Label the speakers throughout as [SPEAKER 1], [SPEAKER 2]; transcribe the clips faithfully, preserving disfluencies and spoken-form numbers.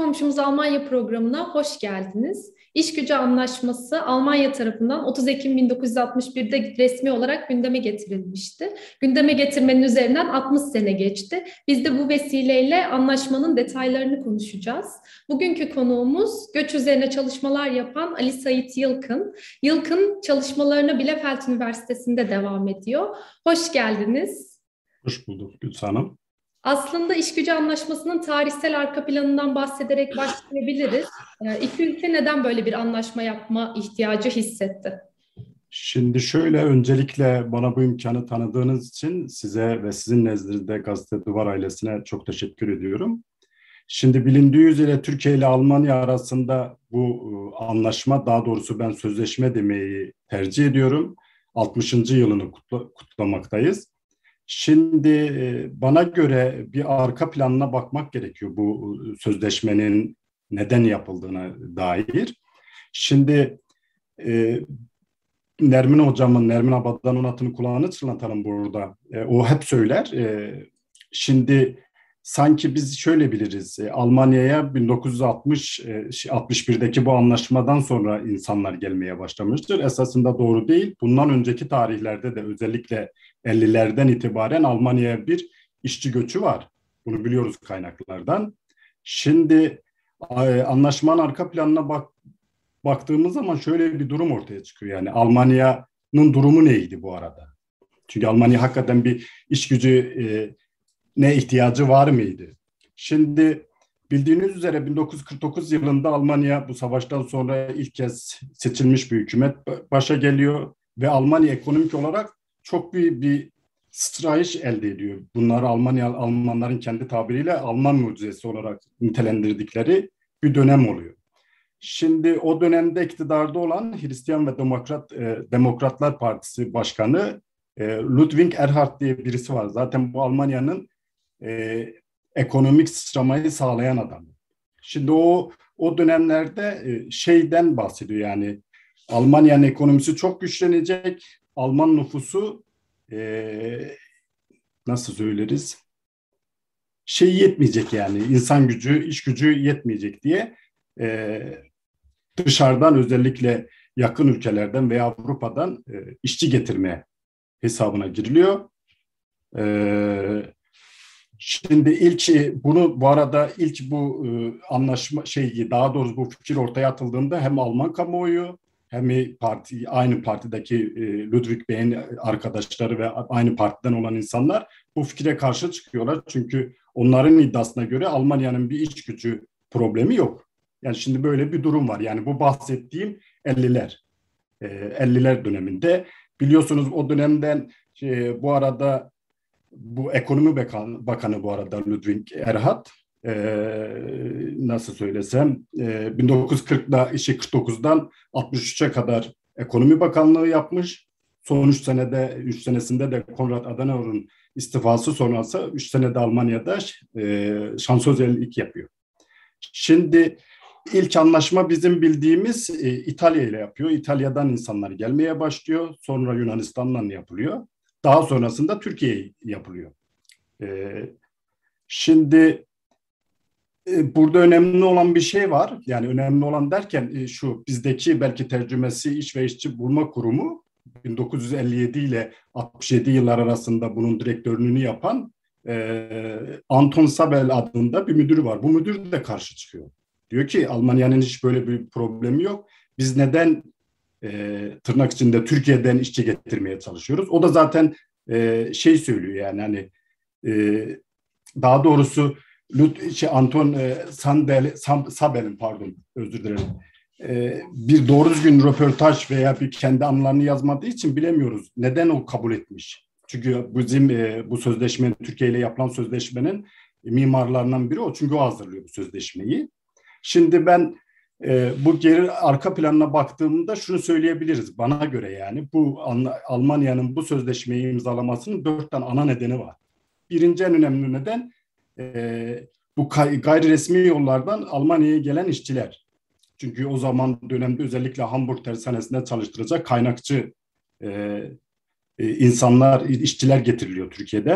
[SPEAKER 1] Komşumuz Almanya programına hoş geldiniz. İş gücü anlaşması Almanya tarafından otuz Ekim bin dokuz yüz altmış birde resmi olarak gündeme getirilmişti. Gündeme getirmenin üzerinden altmış sene geçti. Biz de bu vesileyle anlaşmanın detaylarını konuşacağız. Bugünkü konuğumuz göç üzerine çalışmalar yapan Ali Sait Yılkın. Yılkın çalışmalarına Bielefeld Üniversitesi'nde devam ediyor. Hoş geldiniz.
[SPEAKER 2] Hoş bulduk Gülsü Hanım.
[SPEAKER 1] Aslında İşgücü Anlaşması'nın tarihsel arka planından bahsederek başlayabiliriz. Ee, İki ülke neden böyle bir anlaşma yapma ihtiyacı hissetti?
[SPEAKER 2] Şimdi şöyle, öncelikle bana bu imkanı tanıdığınız için size ve sizin nezdinizde Gazete Duvar ailesine çok teşekkür ediyorum. Şimdi bilindiği üzere Türkiye ile Almanya arasında bu e, anlaşma, daha doğrusu ben sözleşme demeyi tercih ediyorum. altmışıncı yılını kutla, kutlamaktayız. Şimdi e, bana göre bir arka planına bakmak gerekiyor bu e, sözleşmenin neden yapıldığına dair. Şimdi e, Nermin hocamın, Nermin Abadan Onat'ın kulağını çınlatalım burada. E, o hep söyler. E, şimdi sanki biz şöyle biliriz. E, Almanya'ya bin dokuz yüz altmış e, altmış birdeki bu anlaşmadan sonra insanlar gelmeye başlamıştır. Esasında doğru değil. Bundan önceki tarihlerde de özellikle ellilerden itibaren Almanya'ya bir işçi göçü var. Bunu biliyoruz kaynaklardan. Şimdi e, anlaşmanın arka planına bak baktığımız zaman şöyle bir durum ortaya çıkıyor. Yani Almanya'nın durumu neydi bu arada? Çünkü Almanya hakikaten bir iş gücü e, ne ihtiyacı var mıydı? Şimdi bildiğiniz üzere bin dokuz yüz kırk dokuz yılında Almanya bu savaştan sonra ilk kez seçilmiş bir hükümet başa geliyor ve Almanya ekonomik olarak çok büyük bir sıçrayış elde ediyor. Bunlar Almanya Almanların kendi tabiriyle Alman mucizesi olarak nitelendirdikleri bir dönem oluyor. Şimdi o dönemde iktidarda olan Hristiyan ve Demokrat e, Demokratlar Partisi Başkanı e, Ludwig Erhard diye birisi var. Zaten bu Almanya'nın e, ekonomik sıçramayı sağlayan adam. Şimdi o o dönemlerde e, şeyden bahsediyor, yani Almanya'nın ekonomisi çok güçlenecek, Alman nüfusu e, nasıl söyleriz? Şey yetmeyecek, yani insan gücü, iş gücü yetmeyecek diye e, dışarıdan, özellikle yakın ülkelerden veya Avrupa'dan e, işçi getirmeye hesabına giriliyor. E, şimdi ilk bunu bu arada ilk bu e, anlaşma şey daha doğrusu bu fikir ortaya atıldığında hem Alman kamuoyu hem parti aynı partideki e, Ludwig Bey'in arkadaşları ve aynı partiden olan insanlar bu fikre karşı çıkıyorlar. Çünkü onların iddiasına göre Almanya'nın bir iç gücü problemi yok. Yani şimdi böyle bir durum var. Yani bu bahsettiğim elliler. E, elliler döneminde. Biliyorsunuz o dönemden şey, bu arada bu ekonomi bakanı, bakanı bu arada Ludwig Erhard. E, nasıl söylesem e, bin dokuz yüz kırkta işi kırk dokuzdan altmış üçe kadar ekonomi bakanlığı yapmış. Son üç senede üç senesinde de Konrad Adenauer'un istifası sonrası üç senede Almanya'da e, şansölyelik yapıyor. Şimdi İlk anlaşma bizim bildiğimiz e, İtalya ile yapıyor. İtalya'dan insanlar gelmeye başlıyor. Sonra Yunanistan'la yapılıyor. Daha sonrasında Türkiye yapılıyor. E, şimdi e, burada önemli olan bir şey var. Yani önemli olan derken e, şu bizdeki belki tercümesi İş ve İşçi Bulma Kurumu bin dokuz yüz elli yedi ile altmış yedi yıllar arasında bunun direktörlüğünü yapan e, Anton Sabel adında bir müdürü var. Bu müdür de karşı çıkıyor. Diyor ki Almanya'nın hiç böyle bir problemi yok. Biz neden e, tırnak içinde Türkiye'den işçi getirmeye çalışıyoruz? O da zaten e, şey söylüyor, yani hani e, daha doğrusu Lut, şey, Anton e, Sandel, Sam, Sabel'in pardon özür dilerim. E, bir doğru düzgün röportaj veya bir kendi anılarını yazmadığı için bilemiyoruz. Neden o kabul etmiş? Çünkü bizim e, bu sözleşmenin, Türkiye ile yapılan sözleşmenin mimarlarından biri o. Çünkü o hazırlıyor bu sözleşmeyi. Şimdi ben e, bu geri arka planına baktığımda şunu söyleyebiliriz bana göre, yani bu Almanya'nın bu sözleşmeyi imzalamasının dört tane ana nedeni var. Birinci en önemli neden e, bu gayri resmi yollardan Almanya'ya gelen işçiler. Çünkü o zaman dönemde özellikle Hamburg tersanesinde çalıştıracak kaynakçı e, e, insanlar, işçiler getiriliyor Türkiye'den.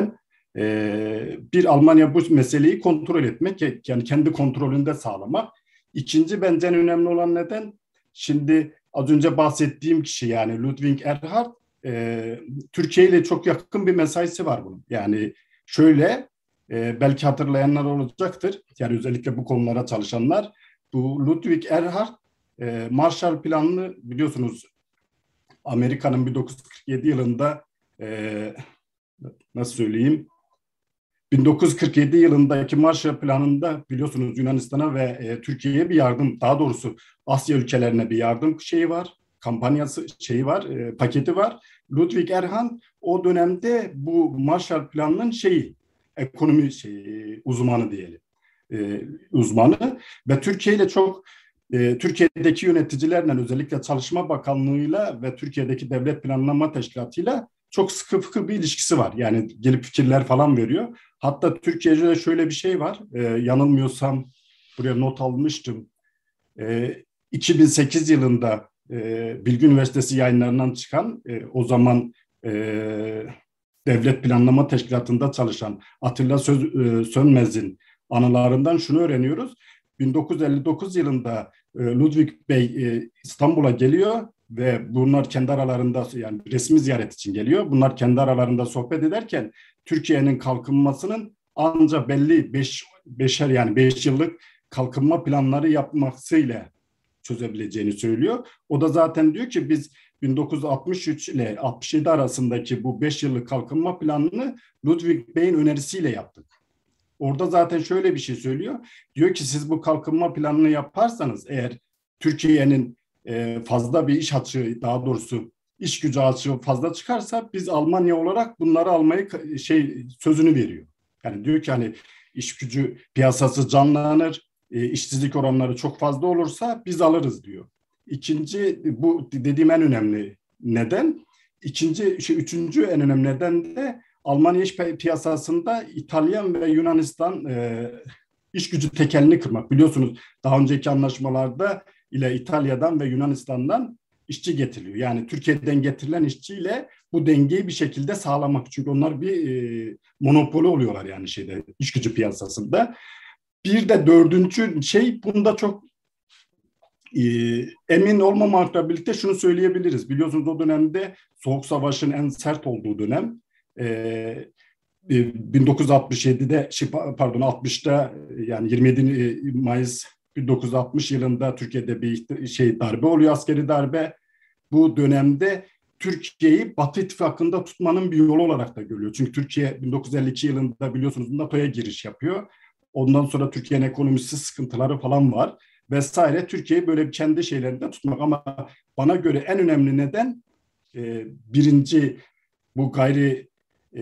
[SPEAKER 2] Ee, bir Almanya bu meseleyi kontrol etmek, yani kendi kontrolünde sağlamak. İkinci bence en önemli olan neden, şimdi az önce bahsettiğim kişi yani Ludwig Erhard, e, Türkiye ile çok yakın bir mesaisi var bunun. Yani şöyle, e, belki hatırlayanlar olacaktır, yani özellikle bu konulara çalışanlar, bu Ludwig Erhard e, Marshall Planı'nı biliyorsunuz, Amerika'nın bin dokuz yüz kırk yedi yılında e, nasıl söyleyeyim, bin dokuz yüz kırk yedi yılındaki Marshall Planı'nda biliyorsunuz Yunanistan'a ve e, Türkiye'ye bir yardım, daha doğrusu Asya ülkelerine bir yardım şeyi var, kampanyası şeyi var, e, paketi var. Ludwig Erhard o dönemde bu Marshall Planı'nın şeyi, ekonomi şeyi, uzmanı diyelim, e, uzmanı ve Türkiye ile çok e, Türkiye'deki yöneticilerle, özellikle Çalışma Bakanlığı'yla ve Türkiye'deki Devlet Planlama Teşkilatı'yla çok sıkı fıkı bir ilişkisi var. Yani gelip fikirler falan veriyor. Hatta Türkiye'de de şöyle bir şey var. E, yanılmıyorsam buraya not almıştım. E, iki bin sekiz yılında e, Bilgi Üniversitesi yayınlarından çıkan, e, o zaman e, Devlet Planlama Teşkilatı'nda çalışan Atilla Söz, e, Sönmez'in anılarından şunu öğreniyoruz. bin dokuz yüz elli dokuz yılında e, Ludwig Bey e, İstanbul'a geliyor ve bunlar kendi aralarında, yani resmi ziyaret için geliyor. Bunlar kendi aralarında sohbet ederken Türkiye'nin kalkınmasının ancak belli beş, beşer yani beş yıllık kalkınma planları yapmasıyla çözebileceğini söylüyor. O da zaten diyor ki biz bin dokuz yüz altmış üç ile altmış yedi arasındaki bu beş yıllık kalkınma planını Ludwig Bey'in önerisiyle yaptık. Orada zaten şöyle bir şey söylüyor. Diyor ki siz bu kalkınma planını yaparsanız eğer, Türkiye'nin fazla bir iş açığı, daha doğrusu iş gücü açığı fazla çıkarsa biz Almanya olarak bunları almayı şey sözünü veriyor. Yani diyor ki hani iş gücü piyasası canlanır, işsizlik oranları çok fazla olursa biz alırız diyor. İkinci, bu dediğim en önemli neden. İkinci, şey, üçüncü en önemli neden de Almanya iş piyasasında İtalyan ve Yunanistan e, iş gücü tekelini kırmak. Biliyorsunuz daha önceki anlaşmalarda ile İtalya'dan ve Yunanistan'dan işçi getiriliyor. Yani Türkiye'den getirilen işçiyle bu dengeyi bir şekilde sağlamak. Çünkü onlar bir e, monopoli oluyorlar yani şeyde, iş gücü piyasasında. Bir de dördüncü şey, bunda çok e, emin olmamakla birlikte şunu söyleyebiliriz. Biliyorsunuz o dönemde Soğuk Savaş'ın en sert olduğu dönem. E, bin dokuz yüz altmış yedide pardon altmışta, yani yirmi yedi Mayıs bin dokuz yüz altmış yılında Türkiye'de bir şey darbe oluyor, askeri darbe. Bu dönemde Türkiye'yi Batı İttifakı'nda tutmanın bir yolu olarak da görüyor. Çünkü Türkiye bin dokuz yüz elli iki yılında biliyorsunuz NATO'ya giriş yapıyor. Ondan sonra Türkiye'nin ekonomisi sıkıntıları falan var vesaire. Türkiye'yi böyle kendi şeylerinde tutmak, ama bana göre en önemli neden e, birinci bu gayri e,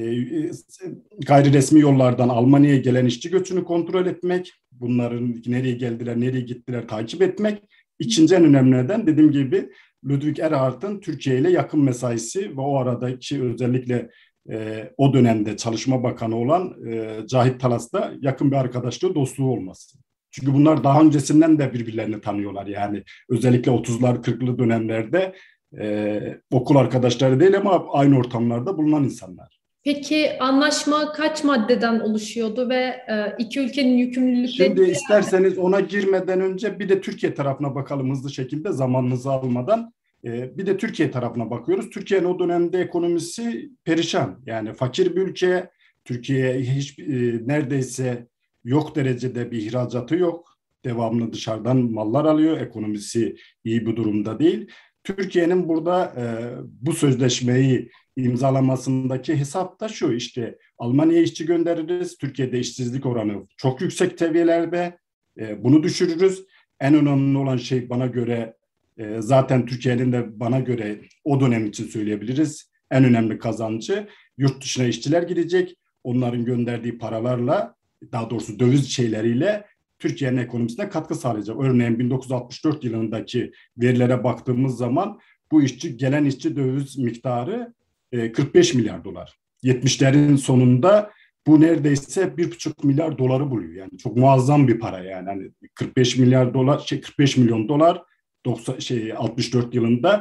[SPEAKER 2] gayri resmi yollardan Almanya'ya gelen işçi göçünü kontrol etmek, bunların nereye geldiler, nereye gittiler takip etmek. İkinci en önemli neden, dediğim gibi, Ludwig Erhard'ın Türkiye ile yakın mesaisi ve o aradaki özellikle e, o dönemde Çalışma Bakanı olan e, Cahit Talas'ta yakın bir arkadaşlığı, dostluğu olması. Çünkü bunlar daha öncesinden de birbirlerini tanıyorlar. Yani özellikle otuzlar kırklı dönemlerde e, okul arkadaşları değil ama aynı ortamlarda bulunan insanlar.
[SPEAKER 1] Peki anlaşma kaç maddeden oluşuyordu ve e, iki ülkenin yükümlülükleri...
[SPEAKER 2] Şimdi isterseniz ona girmeden önce bir de Türkiye tarafına bakalım hızlı şekilde, zamanınızı almadan. E, bir de Türkiye tarafına bakıyoruz. Türkiye'nin o dönemde ekonomisi perişan. Yani fakir bir ülke. Türkiye hiç e, neredeyse yok derecede bir ihracatı yok. Devamlı dışarıdan mallar alıyor. Ekonomisi iyi bir durumda değil. Türkiye'nin burada e, bu sözleşmeyi imzalamasındaki hesap da şu: işte Almanya'ya işçi göndeririz. Türkiye'de işsizlik oranı çok yüksek seviyelerde. E, bunu düşürürüz. En önemli olan şey bana göre, e, zaten Türkiye'nin de bana göre o dönem için söyleyebiliriz, en önemli kazancı, yurt dışına işçiler gidecek. Onların gönderdiği paralarla, daha doğrusu döviz şeyleriyle Türkiye'nin ekonomisine katkı sağlayacak. Örneğin bin dokuz yüz altmış dört yılındaki verilere baktığımız zaman bu işçi, gelen işçi döviz miktarı kırk beş milyar dolar. yetmişlerin sonunda bu neredeyse bir buçuk milyar doları buluyor. Yani çok muazzam bir para yani. Hani kırk beş milyar dolar, şey kırk beş milyon dolar doksan şey altmış dört yılında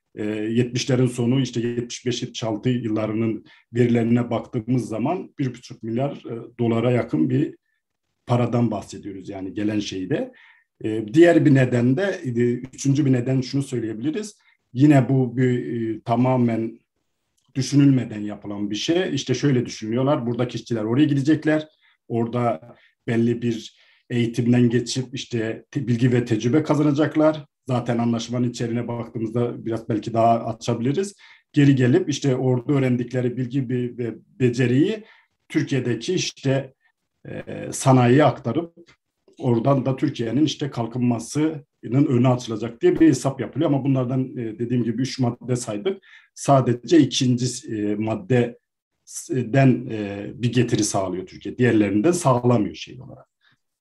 [SPEAKER 2] yetmişlerin sonu işte yetmiş beş yetmiş altı yıllarının verilerine baktığımız zaman bir buçuk milyar dolara yakın bir paradan bahsediyoruz yani gelen şeyde. Diğer bir neden de, üçüncü bir neden şunu söyleyebiliriz. Yine bu bir tamamen düşünülmeden yapılan bir şey. İşte şöyle düşünüyorlar, buradaki işçiler oraya gidecekler. Orada belli bir eğitimden geçip işte bilgi ve tecrübe kazanacaklar. Zaten anlaşmanın içeriğine baktığımızda biraz belki daha açabiliriz. Geri gelip işte orada öğrendikleri bilgi ve beceriyi Türkiye'deki işte e, sanayiye aktarıp oradan da Türkiye'nin işte kalkınmasının önü açılacak diye bir hesap yapılıyor. Ama bunlardan e, dediğim gibi üç madde saydık. Sadece ikinci e, maddeden e, bir getiri sağlıyor Türkiye. Diğerlerinden sağlamıyor şey olarak.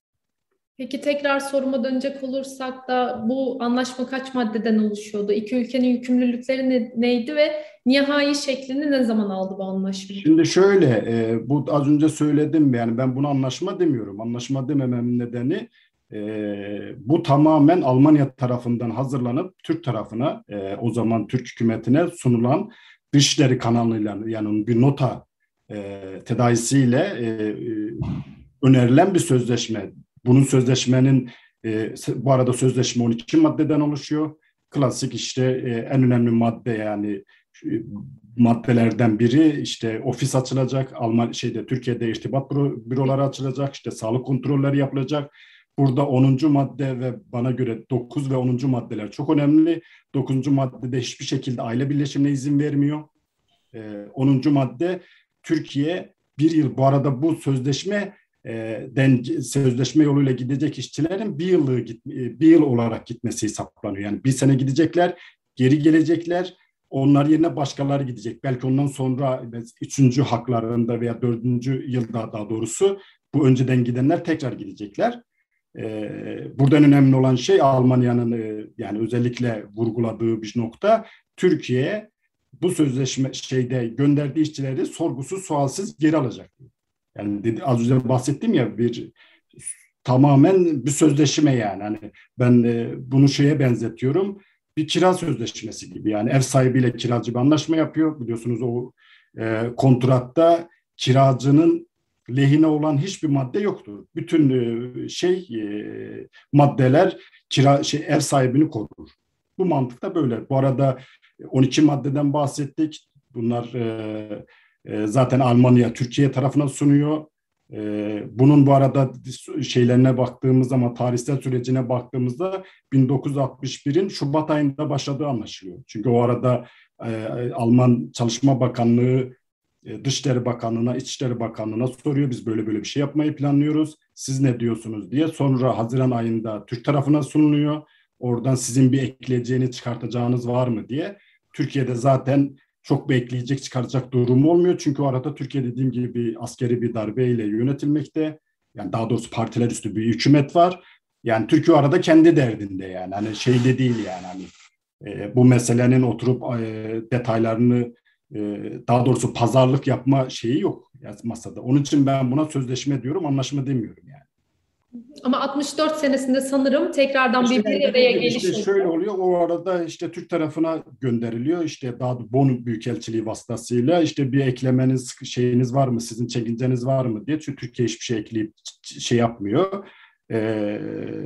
[SPEAKER 1] Peki tekrar soruma dönecek olursak da bu anlaşma kaç maddeden oluşuyordu? İki ülkenin yükümlülükleri ne, neydi ve nihai şeklini ne zaman aldı bu anlaşma?
[SPEAKER 2] Şimdi şöyle, e, bu az önce söyledim yani ben buna anlaşma demiyorum. Anlaşma demememin nedeni e, bu tamamen Almanya tarafından hazırlanıp Türk tarafına, e, o zaman Türk hükümetine sunulan Dışişleri kanalıyla yani bir nota e, tedavisiyle e, e, önerilen bir sözleşme. Bunun sözleşmenin e, bu arada sözleşme on iki maddeden oluşuyor. Klasik işte e, en önemli madde yani e, maddelerden biri işte ofis açılacak. Alman şeyde Türkiye'de irtibat büro, büroları açılacak. İşte sağlık kontrolleri yapılacak. Burada onuncu madde ve bana göre dokuz ve onuncu maddeler çok önemli. dokuzuncu maddede hiçbir şekilde aile birleşimine izin vermiyor. E, onuncu madde Türkiye bir yıl bu arada bu sözleşme den sözleşme yoluyla gidecek işçilerin bir yıllık bir yıl olarak gitmesi hesaplanıyor. Yani bir sene gidecekler, geri gelecekler. Onlar yerine başkaları gidecek. Belki ondan sonra üçüncü haklarında veya dördüncü yılda daha doğrusu bu önceden gidenler tekrar gidecekler. Buradan önemli olan şey Almanya'nın yani özellikle vurguladığı bir nokta Türkiye bu sözleşme şeyde gönderdiği işçileri sorgusuz sualsiz geri alacak. Yani dedi, az önce bahsettim ya bir tamamen bir sözleşme yani. Hani ben e, bunu şeye benzetiyorum. Bir kira sözleşmesi gibi yani ev sahibiyle kiracı bir anlaşma yapıyor. Biliyorsunuz o e, kontratta kiracının lehine olan hiçbir madde yoktur. Bütün e, şey e, maddeler kira şey ev sahibini korur. Bu mantık da böyle. Bu arada on iki maddeden bahsettik. Bunlar e, zaten Almanya Türkiye tarafına sunuyor. Bunun bu arada şeylerine baktığımız zaman tarihsel sürecine baktığımızda bin dokuz yüz altmış birin Şubat ayında başladığı anlaşılıyor. Çünkü o arada Alman Çalışma Bakanlığı Dışişleri Bakanlığı'na, İçişleri Bakanlığı'na soruyor. Biz böyle böyle bir şey yapmayı planlıyoruz. Siz ne diyorsunuz diye. Sonra Haziran ayında Türk tarafına sunuluyor. Oradan sizin bir ekleyeceğiniz, çıkartacağınız var mı diye. Türkiye'de zaten çok bekleyecek, çıkaracak durumu olmuyor. Çünkü o arada Türkiye dediğim gibi askeri bir darbeyle yönetilmekte. Yani daha doğrusu partiler üstü bir hükümet var. Yani Türkiye o arada kendi derdinde yani. Hani şeyde değil yani hani e, bu meselenin oturup e, detaylarını e, daha doğrusu pazarlık yapma şeyi yok yani masada. Onun için ben buna sözleşme diyorum, anlaşma demiyorum yani.
[SPEAKER 1] Ama altmış dört senesinde sanırım tekrardan
[SPEAKER 2] işte
[SPEAKER 1] bir bir araya geliş
[SPEAKER 2] işte
[SPEAKER 1] oluyor.
[SPEAKER 2] şöyle oluyor. O arada işte Türk tarafına gönderiliyor. İşte daha Bonn Büyükelçiliği vasıtasıyla işte bir eklemeniz şeyiniz var mı? Sizin çekinceniz var mı diye. Çünkü Türkiye hiçbir şey ekleyip şey yapmıyor. Ee,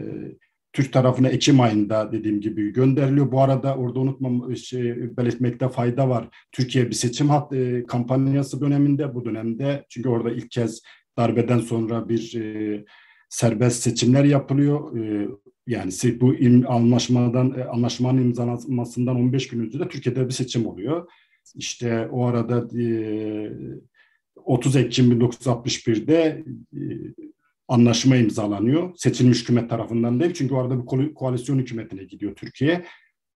[SPEAKER 2] Türk tarafına Ekim ayında dediğim gibi gönderiliyor. Bu arada orada unutmam şey, belirtmekte fayda var. Türkiye bir seçim hat, e, kampanyası döneminde bu dönemde çünkü orada ilk kez darbeden sonra bir e, serbest seçimler yapılıyor. E, yani bu anlaşmadan anlaşmanın imzalanmasından on beş gün önce de Türkiye'de bir seçim oluyor. İşte o arada e, otuz Ekim bin dokuz yüz altmış birde e, anlaşma imzalanıyor. Seçilmiş hükümet tarafından değil. Çünkü orada bir koalisyon hükümetine gidiyor Türkiye.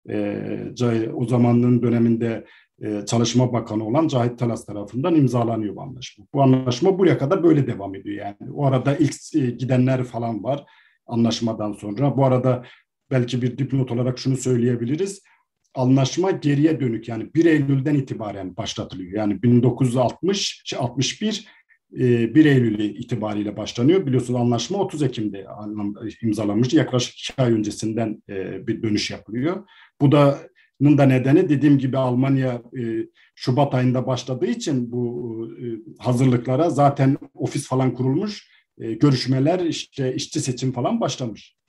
[SPEAKER 2] Ee, o zamanın döneminde e, Çalışma Bakanı olan Cahit Talas tarafından imzalanıyor bu anlaşma. Bu anlaşma buraya kadar böyle devam ediyor yani. O arada ilk e, gidenler falan var anlaşmadan sonra. Bu arada belki bir dipnot olarak şunu söyleyebiliriz. Anlaşma geriye dönük yani bir Eylül'den itibaren başlatılıyor. Yani bin dokuz yüz altmış, altmış bir bir Eylül itibariyle başlanıyor. Biliyorsunuz anlaşma otuz Ekim'de imzalanmıştı. Yaklaşık iki ay öncesinden bir dönüş yapılıyor. Bu da da nedeni dediğim gibi Almanya e, Şubat ayında başladığı için bu e, hazırlıklara zaten ofis falan kurulmuş, e, görüşmeler işte işçi seçim falan başlamış.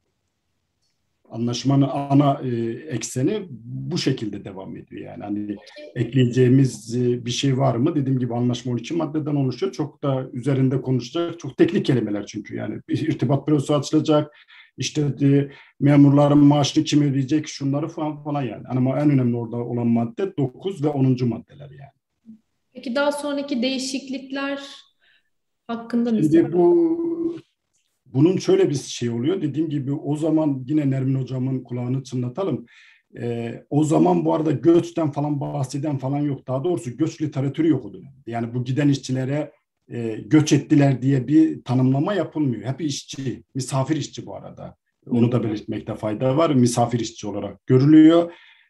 [SPEAKER 2] Anlaşmanın ana e, ekseni bu şekilde devam ediyor yani. Hani ekleyeceğimiz e, bir şey var mı? Dediğim gibi anlaşma on iki maddeden oluşuyor. Çok da üzerinde konuşacak, çok teknik kelimeler çünkü yani bir irtibat bürosu açılacak. İşte e, memurların maaşını kim ödeyecek, şunları falan falan yani. Ama en önemli orada olan madde dokuz ve onuncu maddeler yani.
[SPEAKER 1] Peki daha sonraki değişiklikler hakkında ne
[SPEAKER 2] Şimdi
[SPEAKER 1] söylersiniz?
[SPEAKER 2] bu bunun şöyle bir şey oluyor. Dediğim gibi o zaman yine Nermin Hocam'ın kulağını çınlatalım. Ee, o zaman bu arada göçten falan bahseden falan yok. Daha doğrusu göç literatürü yok o dönemde. Yani bu giden işçilere e, göç ettiler diye bir tanımlama yapılmıyor. Hep işçi, misafir işçi bu arada. Onu da belirtmekte fayda var. Misafir işçi olarak görülüyor.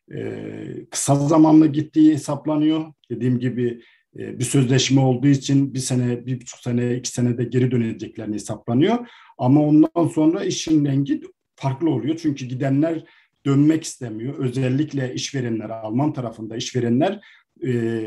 [SPEAKER 2] Ee, kısa zamanlı gittiği hesaplanıyor. Dediğim gibi e, bir sözleşme olduğu için bir sene, bir buçuk sene, iki senede geri döneceklerini hesaplanıyor. Ama ondan sonra işin rengi farklı oluyor. Çünkü gidenler dönmek istemiyor. Özellikle işverenler, Alman tarafında işverenler e,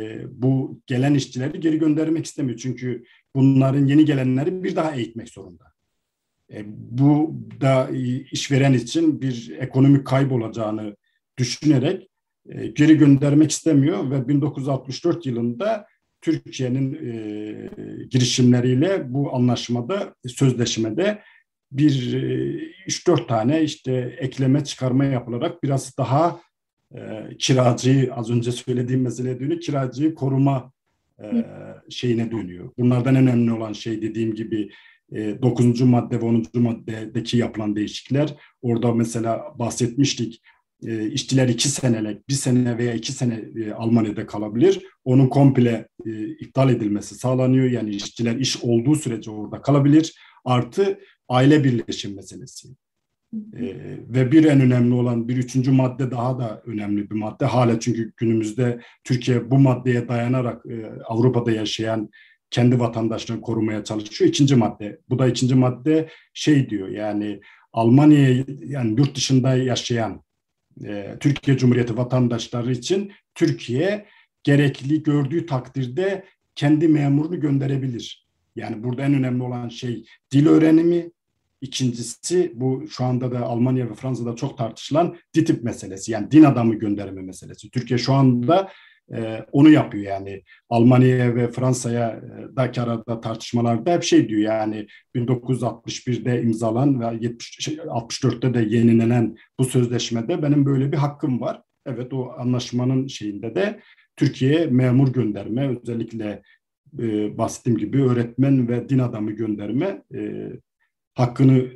[SPEAKER 2] bu gelen işçileri geri göndermek istemiyor. Çünkü bunların yeni gelenleri bir daha eğitmek zorunda. E, bu da işveren için bir ekonomik kayıp olacağını düşünerek e, geri göndermek istemiyor ve bin dokuz yüz altmış dört yılında Türkiye'nin e, girişimleriyle bu anlaşmada, sözleşmede bir e, üç dört tane işte ekleme çıkarma yapılarak biraz daha e, kiracıyı, az önce söylediğim meseleye dönüyor, kiracıyı koruma e, şeyine dönüyor. Bunlardan en önemli olan şey dediğim gibi e, dokuzuncu madde ve onuncu maddedeki yapılan değişiklikler. Orada mesela bahsetmiştik. E, işçiler iki senelik, bir sene veya iki sene e, Almanya'da kalabilir. Onun komple e, iptal edilmesi sağlanıyor. Yani işçiler iş olduğu sürece orada kalabilir. Artı aile birleşim meselesi. Ee, ve bir en önemli olan bir üçüncü madde daha da önemli bir madde. Hala çünkü günümüzde Türkiye bu maddeye dayanarak e, Avrupa'da yaşayan kendi vatandaşlarını korumaya çalışıyor. İkinci madde. Bu da ikinci madde şey diyor yani Almanya'ya yani yurt dışında yaşayan e, Türkiye Cumhuriyeti vatandaşları için Türkiye gerekli gördüğü takdirde kendi memurunu gönderebilir. Yani burada en önemli olan şey dil öğrenimi. İkincisi bu şu anda da Almanya ve Fransa'da çok tartışılan DİTİB meselesi. Yani din adamı gönderme meselesi. Türkiye şu anda e, onu yapıyor yani. Almanya'ya ve Fransa'ya e, daki arada tartışmalarda hep şey diyor yani bin dokuz yüz altmış birde imzalan ve yetmiş, şey, altmış dörtte de yenilenen bu sözleşmede benim böyle bir hakkım var. Evet o anlaşmanın şeyinde de Türkiye'ye memur gönderme özellikle e, bahsettiğim gibi öğretmen ve din adamı gönderme e, hakkını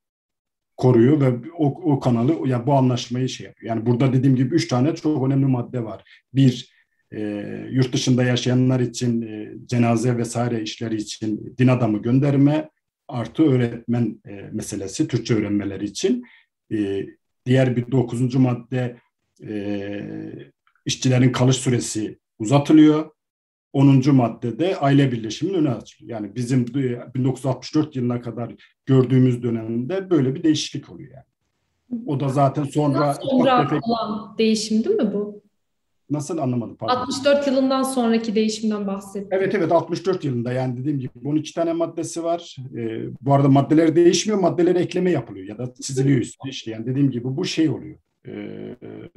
[SPEAKER 2] koruyor ve o, o kanalı ya yani bu anlaşmayı şey yapıyor. Yani burada dediğim gibi üç tane çok önemli madde var. Bir e, yurt dışında yaşayanlar için e, cenaze vesaire işleri için din adamı gönderme artı öğretmen e, meselesi Türkçe öğrenmeleri için. E, diğer bir dokuzuncu madde e, işçilerin kalış süresi uzatılıyor. onuncu maddede aile birleşiminin önü açılıyor. Yani bizim bin dokuz yüz altmış dört yılına kadar gördüğümüz dönemde böyle bir değişiklik oluyor yani. O da zaten sonra ufak
[SPEAKER 1] Sonra
[SPEAKER 2] tefek
[SPEAKER 1] olan değişim değil mi bu?
[SPEAKER 2] nasıl anlamadım pardon.
[SPEAKER 1] altmış dört yılından sonraki değişimden bahsettim.
[SPEAKER 2] Evet evet altmış dört yılında yani dediğim gibi on iki tane maddesi var. Ee, bu arada maddeler değişmiyor, maddelere ekleme yapılıyor ya da çiziliyor üstü işte. Yani dediğim gibi bu şey oluyor. Ee,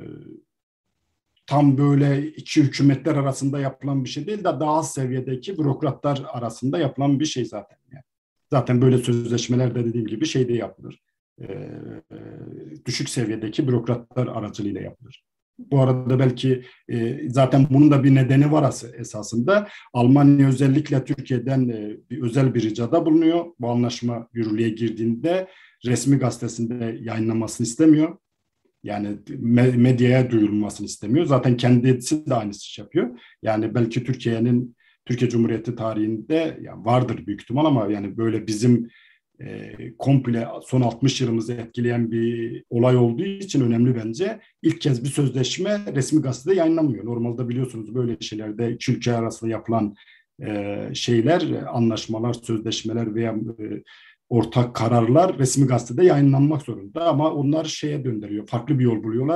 [SPEAKER 2] tam böyle iki hükümetler arasında yapılan bir şey değil de daha az seviyedeki bürokratlar arasında yapılan bir şey zaten. Yani. Zaten böyle sözleşmelerde dediğim gibi şeyde yapılır. Ee, düşük seviyedeki bürokratlar aracılığıyla yapılır. Bu arada belki e, zaten bunun da bir nedeni var esasında. Almanya özellikle Türkiye'den e, bir özel bir ricada bulunuyor. Bu anlaşma yürürlüğe girdiğinde resmi gazetesinde yayınlamasını istemiyor. Yani medyaya duyurulmasını istemiyor. Zaten kendisi de aynı iş yapıyor. Yani belki Türkiye'nin, Türkiye Cumhuriyeti tarihinde yani vardır büyük ihtimal ama yani böyle bizim e, komple son altmış yılımızı etkileyen bir olay olduğu için önemli bence. İlk kez bir sözleşme resmi gazetede yayınlanmıyor. Normalde biliyorsunuz böyle şeylerde iki ülke arasında yapılan e, şeyler, anlaşmalar, sözleşmeler veya e, ortak kararlar resmi gazetede yayınlanmak zorunda ama onlar şeye döndürüyor. Farklı bir yol buluyorlar.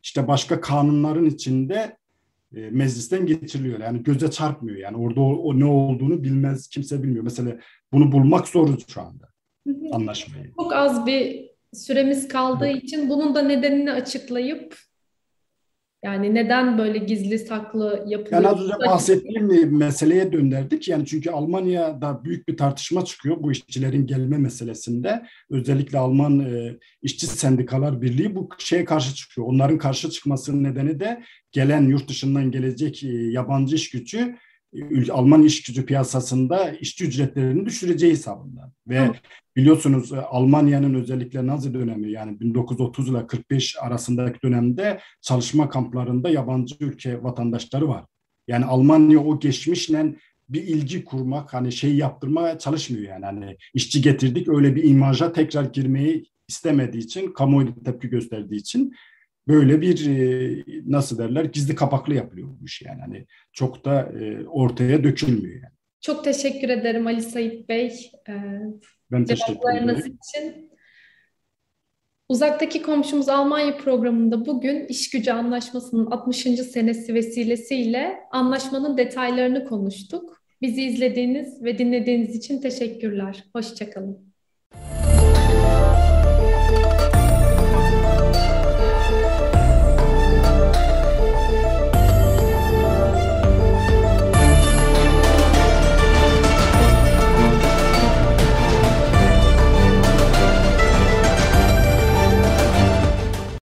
[SPEAKER 2] işte başka kanunların içinde e, meclisten geçiriliyor. Yani göze çarpmıyor. Yani orada o, o ne olduğunu bilmez, kimse bilmiyor. Mesela bunu bulmak zoruz şu anda, anlaşmayı.
[SPEAKER 1] Çok az bir süremiz kaldığı
[SPEAKER 2] Evet.
[SPEAKER 1] için bunun da nedenini açıklayıp yani neden böyle gizli saklı
[SPEAKER 2] Yani
[SPEAKER 1] yapılıyor?
[SPEAKER 2] az önce bahsettiğim meseleye döndürdük. Yani çünkü Almanya'da büyük bir tartışma çıkıyor bu işçilerin gelme meselesinde. Özellikle Alman e, İşçi Sendikalar Birliği bu şeye karşı çıkıyor. Onların karşı çıkmasının nedeni de gelen yurt dışından gelecek e, yabancı iş gücü e, Alman iş gücü piyasasında işçi ücretlerini düşüreceği hesabında. Ve
[SPEAKER 1] Tamam.
[SPEAKER 2] biliyorsunuz e, Almanya'nın özellikle Nazi dönemi yani bin dokuz yüz otuz ile kırk beş arasındaki dönemde çalışma kamplarında yabancı ülke vatandaşları var. Yani Almanya o geçmişle bir ilgi kurmak, hani şey yaptırmaya çalışmıyor yani. Hani işçi getirdik öyle bir imaja tekrar girmeyi istemediği için, kamuoyu tepki gösterdiği için böyle bir e, nasıl derler gizli kapaklı yapılıyor bu iş yani. Hani çok da e, ortaya dökülmüyor yani.
[SPEAKER 1] Çok teşekkür ederim Ali Sait Bey, e,
[SPEAKER 2] Ben teşekkür
[SPEAKER 1] cevaplarınız
[SPEAKER 2] ederim.
[SPEAKER 1] için. Uzaktaki komşumuz Almanya programında bugün İşgücü Anlaşması'nın altmışıncı senesi vesilesiyle anlaşmanın detaylarını konuştuk. Bizi izlediğiniz ve dinlediğiniz için teşekkürler. Hoşça kalın.